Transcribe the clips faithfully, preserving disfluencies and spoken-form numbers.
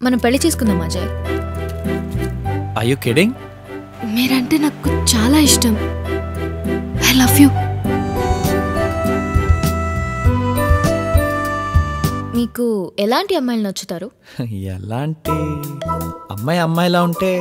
మనం పెళ్లి చేసుకుందాం అజయ్. Are you kidding? మీరంటే నాకు చాలా ఇష్టం. I love you. మీకు ఎలాంటి అమ్మాయిలు నచ్చుతారు? ఎలాంటి అమ్మాయి అమ్మాయిలా ఉంటే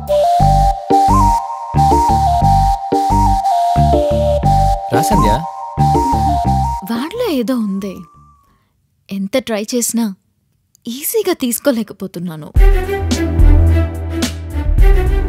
రాసంధ్య. వాడిలో ఏదో ఉంది. ఎంత ట్రై చేసినా ఈజీగా తీసుకోలేకపోతున్నాను.